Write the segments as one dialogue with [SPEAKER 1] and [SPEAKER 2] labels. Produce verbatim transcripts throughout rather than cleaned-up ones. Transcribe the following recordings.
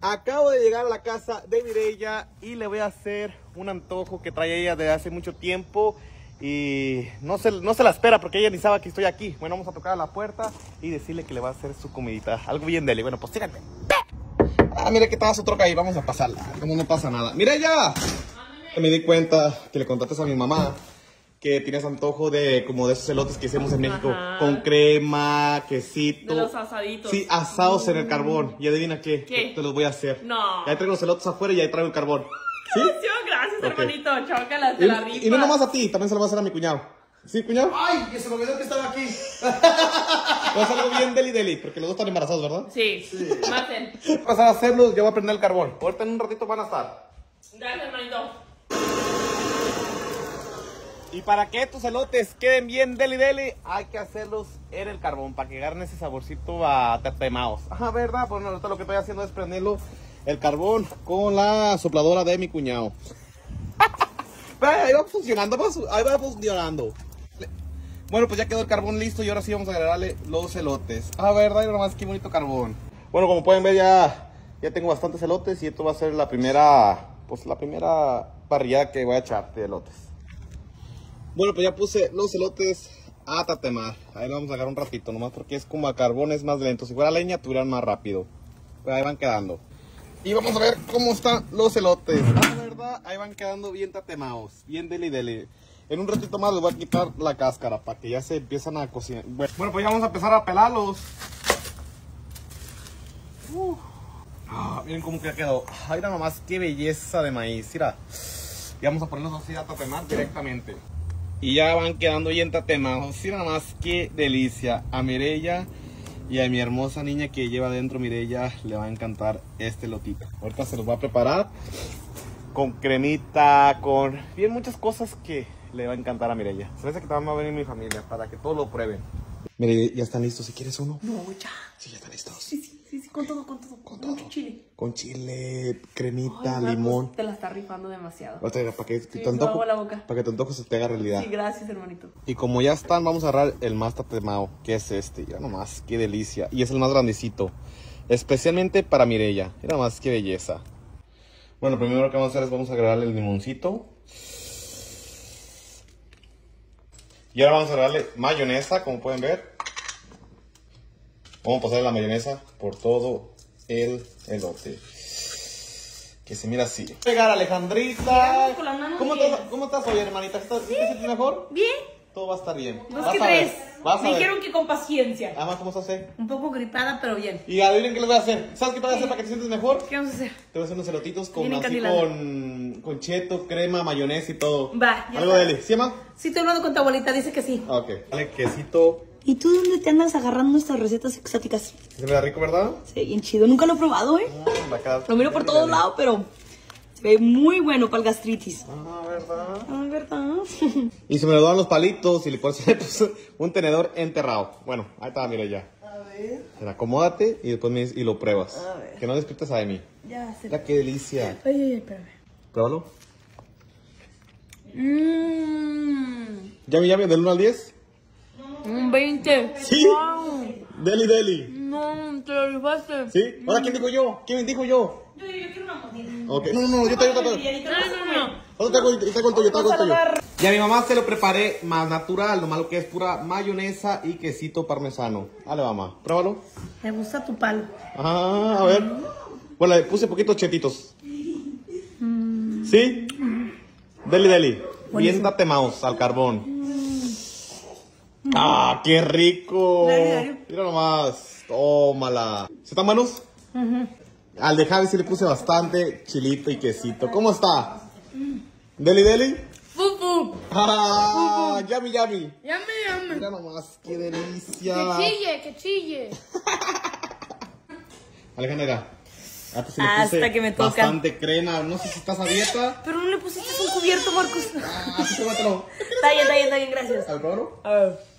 [SPEAKER 1] Acabo de llegar a la casa de Mireya y le voy a hacer un antojo que trae ella desde hace mucho tiempo. Y no se, no se la espera porque ella ni sabe que estoy aquí. Bueno, vamos a tocar a la puerta y decirle que le va a hacer su comidita. Algo bien deli. Bueno, pues síganme. Ah, mira que estaba su troca ahí. Vamos a pasarla. Como no pasa nada. Mireya, que me di cuenta que le contaste a mi mamá que tienes antojo de como de esos elotes que hicimos en México. Ajá. Con crema, quesito.
[SPEAKER 2] De los asaditos.
[SPEAKER 1] Sí, asados mm. en el carbón. Y adivina qué.
[SPEAKER 2] ¿Qué?
[SPEAKER 1] Te los voy a hacer.
[SPEAKER 2] No.
[SPEAKER 1] Ya traigo los elotes afuera y ya traigo el carbón.
[SPEAKER 2] ¿Sí? Gracias, okay, hermanito. Chócalas, te
[SPEAKER 1] y,
[SPEAKER 2] la rifa.
[SPEAKER 1] Y no nomás a ti, también se lo va a hacer a mi cuñado. ¿Sí, cuñado?
[SPEAKER 3] ¡Ay! Que se me olvidó que estaba aquí.
[SPEAKER 1] Va a ser algo bien deli deli, porque los dos están embarazados, ¿verdad?
[SPEAKER 2] Sí, sí. Maten.
[SPEAKER 1] Voy a pasar a hacerlos, yo voy a prender el carbón. Ahorita en un ratito van a estar.
[SPEAKER 2] Gracias, hermanito.
[SPEAKER 1] Y para que estos elotes queden bien deli deli, hay que hacerlos en el carbón, para que agarren ese saborcito a tatemaos. Ajá, ¿verdad? Pues ahorita lo que estoy haciendo es prenderlo el carbón con la sopladora de mi cuñado. Ahí va funcionando, ahí va funcionando. Bueno, pues ya quedó el carbón listo y ahora sí vamos a agregarle los elotes. Ah, verdad, y nomás qué bonito carbón. Bueno, como pueden ver ya, ya tengo bastantes elotes y esto va a ser la primera, pues la primera parrillada que voy a echar de elotes. Bueno, pues ya puse los elotes a tatemar. Ahí lo vamos a agarrar un ratito, nomás porque es como a carbón, es más lento. Si fuera leña, tuvieran más rápido. Pues ahí van quedando. Y vamos a ver cómo están los elotes. La verdad, ahí van quedando bien tatemados, bien deli deli. En un ratito más les voy a quitar la cáscara para que ya se empiezan a cocinar. Bueno, pues ya vamos a empezar a pelarlos. Uh. Ah, miren cómo que ya quedó. Ay, nada más, qué belleza de maíz. Mira. Y vamos a ponerlos así a tatemar directamente. Y ya van quedando bien tatemados. Mira nada más, qué delicia. A Mireya y a mi hermosa niña que lleva adentro, Mireya, le va a encantar este lotito. Ahorita se los va a preparar con cremita, con bien muchas cosas que le va a encantar a Mireya. Se ve que también va a venir mi familia para que todos lo prueben. Mire, ya están listos. Si quieres uno.
[SPEAKER 2] No, ya.
[SPEAKER 1] Sí, ya están listos.
[SPEAKER 2] Sí, sí, sí, sí, con todo, con todo.
[SPEAKER 1] Con
[SPEAKER 2] todo.
[SPEAKER 1] todo.
[SPEAKER 2] Chile.
[SPEAKER 1] Con chile, cremita,
[SPEAKER 2] ay,
[SPEAKER 1] limón.
[SPEAKER 2] Pues te la está rifando demasiado.
[SPEAKER 1] Para que,
[SPEAKER 2] sí,
[SPEAKER 1] te antojo,
[SPEAKER 2] la boca.
[SPEAKER 1] para que tu antojo se te haga realidad.
[SPEAKER 2] Sí, gracias, hermanito.
[SPEAKER 1] Y como ya están, vamos a agarrar el más tatemado, que es este. Ya nomás, qué delicia. Y es el más grandecito. Especialmente para Mireya. Mira nomás, qué belleza. Bueno, primero lo que vamos a hacer es vamos a agregarle el limoncito. Y ahora vamos a agregarle mayonesa, como pueden ver. Vamos a pasar la mayonesa por todo el elote. Que se mira así. Pegar, Alejandrita. ¿Cómo estás, ¿Cómo estás hoy, hermanita? ¿Estás, ¿Sí? ¿Te sientes mejor?
[SPEAKER 2] Bien.
[SPEAKER 1] Todo va a estar bien.
[SPEAKER 2] Dos que tres. Me dijeron que con paciencia.
[SPEAKER 1] Además, ¿cómo estás?
[SPEAKER 2] Un poco gripada, pero bien.
[SPEAKER 1] Y adivinen qué les voy a hacer. ¿Sabes qué te voy a hacer para que te sientes mejor?
[SPEAKER 2] ¿Qué vamos a hacer?
[SPEAKER 1] Te voy a hacer unos elotitos con, así con, con cheto, crema, mayonesa y todo.
[SPEAKER 2] Va.
[SPEAKER 1] ¿Algo de él? ¿Sí, mamá?
[SPEAKER 2] Sí, estoy hablando con tu abuelita, dice que sí.
[SPEAKER 1] Ok. Dale, quesito.
[SPEAKER 2] ¿Y tú dónde te andas agarrando estas recetas exóticas?
[SPEAKER 1] Se ve rico, ¿verdad?
[SPEAKER 2] Sí, bien chido. Nunca lo he probado, ¿eh?
[SPEAKER 1] Ah, acá,
[SPEAKER 2] lo miro por todos lados, pero se ve muy bueno para el gastritis.
[SPEAKER 1] Ah, ¿verdad?
[SPEAKER 2] Ah, ¿verdad?
[SPEAKER 1] Y se me lo dan los palitos y le puse un tenedor enterrado. Bueno, ahí está, mira ya.
[SPEAKER 2] A ver.
[SPEAKER 1] Pero acomódate y después me, y lo pruebas.
[SPEAKER 2] A ver.
[SPEAKER 1] Que no despiertes a mí.
[SPEAKER 2] Ya sé.
[SPEAKER 1] Mira qué delicia.
[SPEAKER 2] Ay, ay, ay, espérame.
[SPEAKER 1] Pruébalo.
[SPEAKER 2] Mmm.
[SPEAKER 1] ¿Ya ya del uno al diez?
[SPEAKER 2] Un veinte.
[SPEAKER 1] ¿Sí?
[SPEAKER 2] Wow.
[SPEAKER 1] Deli, deli.
[SPEAKER 2] No, te lo rifaste.
[SPEAKER 1] ¿Sí? ¿Ahora quién dijo yo? ¿Quién dijo yo?
[SPEAKER 2] Yo, yo quiero una mordida.
[SPEAKER 1] Ok. No, no, no, yo te yo te
[SPEAKER 2] No, no, no.
[SPEAKER 1] Yo te hago el tuyo, yo te hago el tuyo. Y a mi mamá se lo preparé más natural, lo malo que es pura mayonesa y quesito parmesano. Dale, mamá, pruébalo.
[SPEAKER 2] Me gusta tu palo.
[SPEAKER 1] Ah, a ver. Bueno, le puse poquitos chetitos.
[SPEAKER 2] Mm.
[SPEAKER 1] ¿Sí? Deli, deli.
[SPEAKER 2] Buenísimo.
[SPEAKER 1] Bien tatemaos al carbón. ¡Ah, qué rico!
[SPEAKER 2] Dale, dale.
[SPEAKER 1] Mira nomás. Tómala. ¿Se están buenos?
[SPEAKER 2] Uh-huh.
[SPEAKER 1] Al de Javi sí le puse bastante chilito y quesito. ¿Cómo está? ¿Deli, deli?
[SPEAKER 2] Fufu.
[SPEAKER 1] ¡Ah! ¡Yami, yami!
[SPEAKER 2] Llame, llame.
[SPEAKER 1] Mira nomás, qué delicia.
[SPEAKER 2] Que chille, que chille.
[SPEAKER 1] Alejandra. Ah, pues sí le
[SPEAKER 2] Hasta
[SPEAKER 1] puse
[SPEAKER 2] que me toca.
[SPEAKER 1] bastante crema. No sé si estás a dieta.
[SPEAKER 2] Pero no le pusiste un cubierto, Marcos.
[SPEAKER 1] Ah, así tómatelo.
[SPEAKER 2] Está bien, está bien, está bien, gracias.
[SPEAKER 1] ¿Al cobro?
[SPEAKER 2] A ver.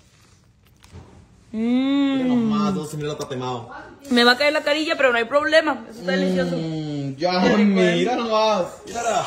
[SPEAKER 1] Mira
[SPEAKER 2] Mmm.
[SPEAKER 1] nomás, dos mil lo tatemado.
[SPEAKER 2] Me va a caer la carilla, pero no hay problema. Eso está delicioso.
[SPEAKER 1] Mmm, yami, mira nomás. Mírala.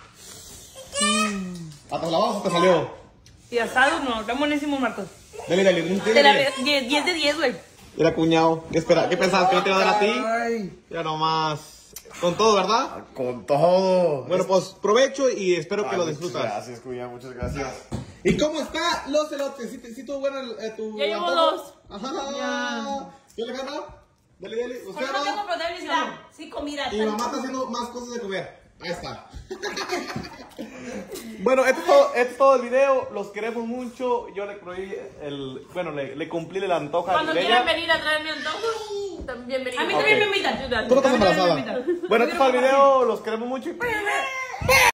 [SPEAKER 1] ¿Hasta la baja te salió?
[SPEAKER 2] Y asado no, está buenísimo, Marcos.
[SPEAKER 1] Dale, dale, un
[SPEAKER 2] Te la diez de diez, güey.
[SPEAKER 1] Mira, cuñado, ¿qué espera? ¿Qué pensabas? ¿Que no te iba a dar a ti? Mira nomás. Con todo, ¿verdad?
[SPEAKER 3] Con todo.
[SPEAKER 1] Bueno, pues provecho y espero que
[SPEAKER 3] Ay,
[SPEAKER 1] lo
[SPEAKER 3] muchas
[SPEAKER 1] disfrutas.
[SPEAKER 3] Gracias, Cuya, muchas gracias.
[SPEAKER 1] ¿Y cómo está los elotes? ¿Sí, te- sí tuvo bueno el, eh, tu
[SPEAKER 2] Ya llevo
[SPEAKER 1] antojo?
[SPEAKER 2] dos.
[SPEAKER 1] Ajá.
[SPEAKER 2] Ya.
[SPEAKER 1] ¿Quién le gana? Dale, dale.
[SPEAKER 2] Porque
[SPEAKER 1] ¿Usted
[SPEAKER 2] no tengo
[SPEAKER 1] gana?
[SPEAKER 2] protagonista. Sí, comida.
[SPEAKER 1] Y mi mamá está haciendo más cosas de comer. Ahí está. Bueno, esto es, todo, esto es todo el video. Los queremos mucho. Yo le prohibí el... Bueno, le, le cumplí el antojo a
[SPEAKER 4] Cuando
[SPEAKER 1] Lileya.
[SPEAKER 4] quieran venir a traerme antojos, también bienvenidos.
[SPEAKER 2] A mí
[SPEAKER 1] Ok.
[SPEAKER 2] también me invitan.
[SPEAKER 1] Tú no estás
[SPEAKER 2] A mí también me
[SPEAKER 1] embarazada.
[SPEAKER 2] invitan.
[SPEAKER 1] Bueno, esto fue el video. Los queremos mucho. y